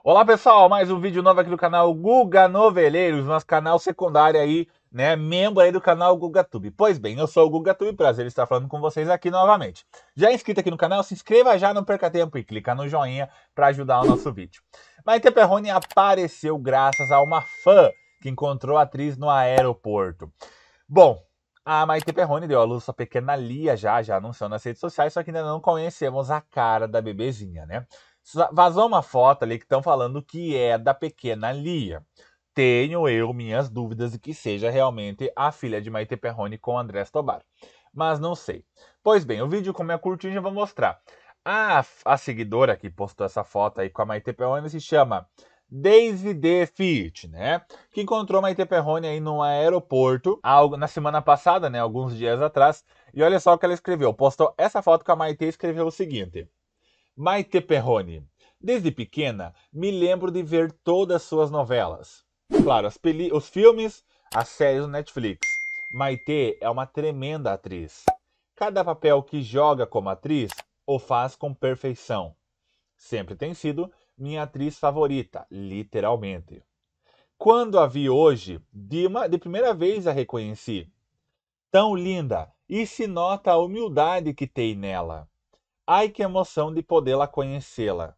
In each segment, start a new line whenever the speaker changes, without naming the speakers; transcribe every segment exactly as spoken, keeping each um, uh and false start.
Olá pessoal, mais um vídeo novo aqui do canal Guga Noveleiros, nosso canal secundário aí, né, membro aí do canal GugaTube. Pois bem, eu sou o GugaTube, prazer estar falando com vocês aqui novamente. Já é inscrito aqui no canal? Se inscreva já, não perca tempo e clica no joinha para ajudar o nosso vídeo. Maite Perroni apareceu graças a uma fã que encontrou a atriz no aeroporto. Bom, a Maite Perroni deu à luz sua pequena Lia já, já anunciou nas redes sociais, só que ainda não conhecemos a cara da bebezinha, né? Vazou uma foto ali que estão falando que é da pequena Lia. Tenho eu minhas dúvidas de que seja realmente a filha de Maite Perroni com Andrés Tobar. Mas não sei. Pois bem, o vídeo, como é curtinho, já vou mostrar. A, a seguidora que postou essa foto aí com a Maite Perroni se chama Daisy The Fit, né? Que encontrou Maite Perroni aí no aeroporto algo, na semana passada, né? Alguns dias atrás. E olha só o que ela escreveu. Postou essa foto com a Maite e escreveu o seguinte: Maite Perroni, desde pequena me lembro de ver todas as suas novelas. Claro, as peli os filmes, as séries do Netflix. Maite é uma tremenda atriz. Cada papel que joga como atriz o faz com perfeição. Sempre tem sido minha atriz favorita, literalmente. Quando a vi hoje, de, uma, de primeira vez a reconheci. Tão linda, e se nota a humildade que tem nela. Ai, que emoção de podê-la conhecê-la.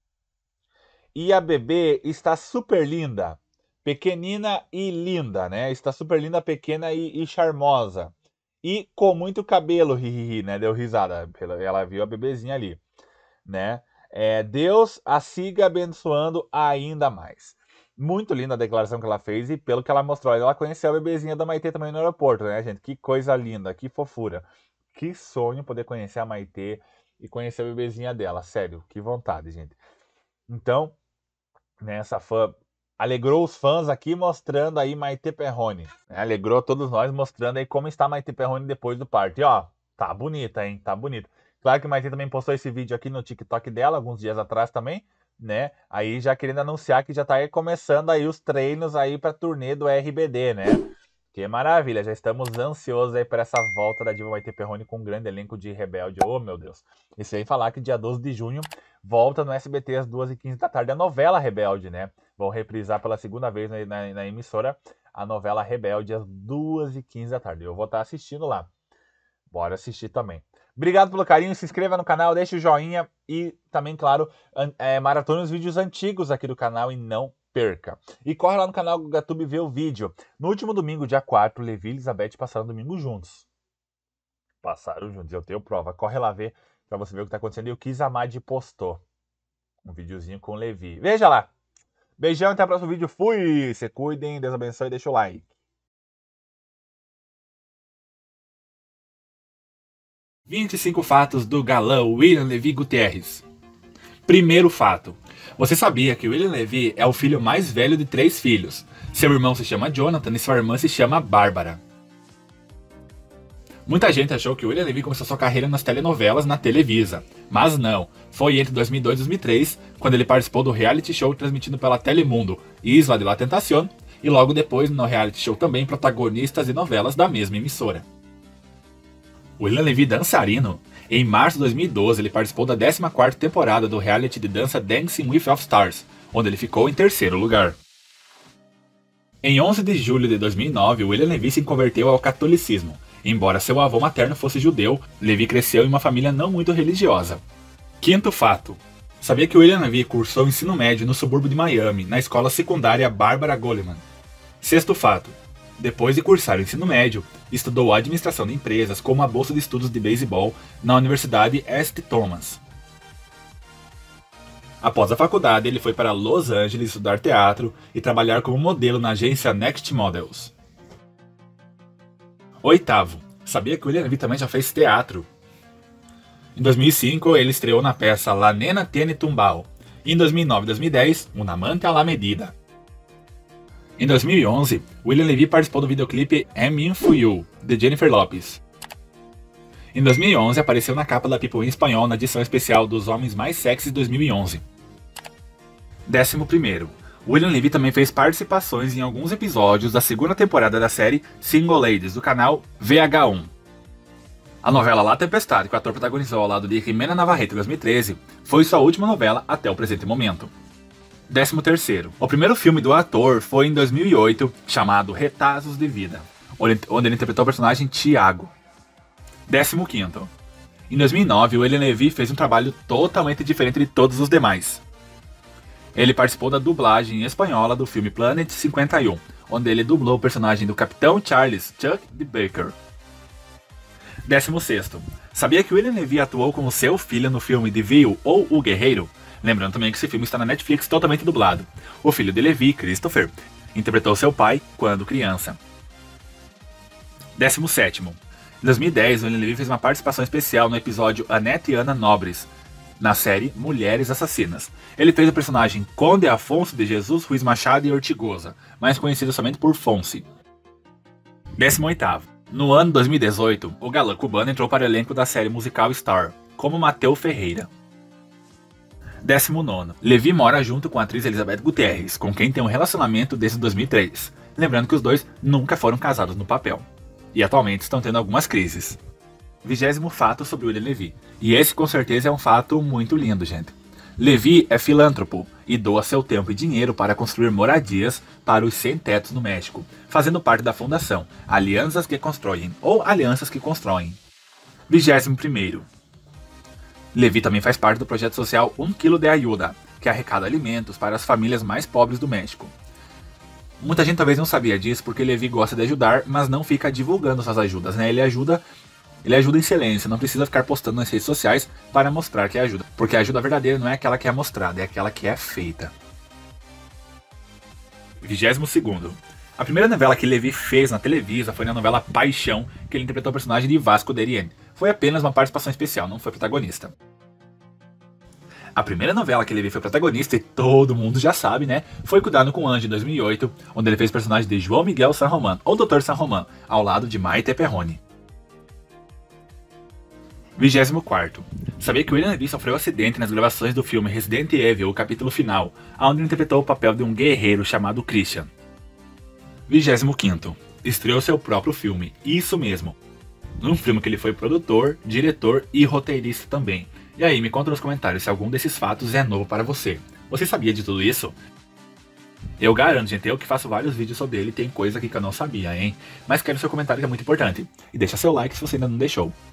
E a bebê está super linda. Pequenina e linda, né? Está super linda, pequena e, e charmosa. E com muito cabelo, hihihi, né? Deu risada. Ela viu a bebezinha ali, né? É, Deus a siga abençoando ainda mais. Muito linda a declaração que ela fez e pelo que ela mostrou, ela conheceu a bebezinha da Maite também no aeroporto, né, gente? Que coisa linda, que fofura. Que sonho poder conhecer a Maite e conhecer a bebezinha dela, sério, que vontade, gente. Então, né, essa fã alegrou os fãs aqui mostrando aí Maite Perroni, né, alegrou todos nós mostrando aí como está Maite Perroni depois do parto. E ó, tá bonita, hein, tá bonita. Claro que Maite também postou esse vídeo aqui no TikTok dela, alguns dias atrás também, né, aí já querendo anunciar que já tá aí começando aí os treinos aí pra turnê do R B D, né. Que maravilha, já estamos ansiosos aí para essa volta da diva Maite Perroni com um grande elenco de Rebelde. Oh, meu Deus. E sem falar que dia doze de junho volta no S B T às duas e quinze da tarde a novela Rebelde, né? Vão reprisar pela segunda vez na, na, na emissora a novela Rebelde às duas e quinze da tarde. Eu vou estar assistindo lá. Bora assistir também. Obrigado pelo carinho, se inscreva no canal, deixe o joinha e também, claro, é, maratone os vídeos antigos aqui do canal e não perca. E corre lá no canal GugaTube ver o vídeo. No último domingo, dia quatro, Levi e Elizabeth passaram o domingo juntos. Passaram juntos, eu tenho prova. Corre lá ver pra você ver o que tá acontecendo. E o Kizamadi postou um videozinho com o Levi. Veja lá. Beijão, até o próximo vídeo. Fui! Se cuidem, Deus abençoe e deixa o like.
vinte e cinco fatos do galã William Levy Gutierrez. Primeiro fato. Você sabia que William Levy é o filho mais velho de três filhos? Seu irmão se chama Jonathan e sua irmã se chama Bárbara. Muita gente achou que William Levy começou sua carreira nas telenovelas na Televisa, mas não. Foi entre dois mil e dois e dois mil e três, quando ele participou do reality show transmitido pela Telemundo, Isla de la Tentación, e logo depois no reality show também protagonistas de novelas da mesma emissora. William Levy dançarino. Em março de dois mil e doze, ele participou da décima quarta temporada do reality de dança Dancing with All Stars, onde ele ficou em terceiro lugar. Em onze de julho de dois mil e nove, William Levy se converteu ao catolicismo. Embora seu avô materno fosse judeu, Levy cresceu em uma família não muito religiosa. Quinto fato. Sabia que William Levy cursou ensino médio no subúrbio de Miami, na escola secundária Barbara Goleman. Sexto fato. Depois de cursar o ensino médio, estudou administração de empresas com uma bolsa de estudos de beisebol na Universidade Saint Thomas. Após a faculdade, ele foi para Los Angeles estudar teatro e trabalhar como modelo na agência Next Models. Oitavo. Sabia que William Levy também já fez teatro? Em dois mil e cinco, ele estreou na peça La Nena Tiene Tumbao. E em dois mil e nove e dois mil e dez, Un Amante a la Medida. Em dois mil e onze, William Levy participou do videoclipe I'm In For You, de Jennifer Lopez. Em dois mil e onze, apareceu na capa da People em espanhol na edição especial dos Homens Mais Sexys dois mil e onze. Décimo primeiro. William Levy também fez participações em alguns episódios da segunda temporada da série Single Ladies, do canal V H um. A novela La Tempestade, que o ator protagonizou ao lado de Jimena Navarrete em dois mil e treze, foi sua última novela até o presente momento. Décimo terceiro. O primeiro filme do ator foi em dois mil e oito, chamado Retazos de Vida, onde ele interpretou o personagem Tiago. Décimo quinto. Em dois mil e nove, o William Levy fez um trabalho totalmente diferente de todos os demais. Ele participou da dublagem espanhola do filme Planet cinquenta e um, onde ele dublou o personagem do Capitão Charles Chuck de Baker. Décimo sexto. Sabia que o William Levy atuou como seu filho no filme The Veil ou O Guerreiro? Lembrando também que esse filme está na Netflix totalmente dublado. O filho de Levi, Christopher, interpretou seu pai quando criança. Décimo sétimo. Em dois mil e dez, o William Levy fez uma participação especial no episódio Annette e Ana Nobres, na série Mulheres Assassinas. Ele fez o personagem Conde Afonso de Jesus Ruiz Machado e Ortigosa, mais conhecido somente por Fonse. Décimo oitavo. No ano dois mil e dezoito, o galã cubano entrou para o elenco da série musical Star, como Mateu Ferreira. Décimo nono. Levy mora junto com a atriz Elizabeth Gutierrez, com quem tem um relacionamento desde dois mil e três. Lembrando que os dois nunca foram casados no papel. E atualmente estão tendo algumas crises. Vigésimo fato sobre William Levy. E esse com certeza é um fato muito lindo, gente. Levy é filântropo e doa seu tempo e dinheiro para construir moradias para os sem-tetos no México, fazendo parte da fundação Alianças que Constroem, ou Alianças que Constroem. Vigésimo primeiro. Levy também faz parte do projeto social Um Quilo de Ayuda, que arrecada alimentos para as famílias mais pobres do México. Muita gente talvez não sabia disso porque Levy gosta de ajudar, mas não fica divulgando suas ajudas, né? Ele ajuda, ele ajuda em silêncio, não precisa ficar postando nas redes sociais para mostrar que ajuda. Porque a ajuda verdadeira não é aquela que é mostrada, é aquela que é feita. Vigésimo segundo. A primeira novela que Levy fez na Televisa foi na novela Paixão, que ele interpretou o personagem de Vasco Deriene. Foi apenas uma participação especial, não foi protagonista. A primeira novela que Levy foi protagonista, e todo mundo já sabe, né? Foi Cuidado com o Anjo, em dois mil e oito, onde ele fez o personagem de João Miguel San Román, ou doutor San Román, ao lado de Maite Perrone. Vigésimo quarto. Sabia que William Levy sofreu um acidente nas gravações do filme Resident Evil, o capítulo final, onde ele interpretou o papel de um guerreiro chamado Christian. Vigésimo quinto. Estreou seu próprio filme, isso mesmo. Num filme que ele foi produtor, diretor e roteirista também. E aí, me conta nos comentários se algum desses fatos é novo para você. Você sabia de tudo isso? Eu garanto, gente, eu que faço vários vídeos sobre ele, tem coisa aqui que eu não sabia, hein? Mas quero seu comentário que é muito importante. E deixa seu like se você ainda não deixou.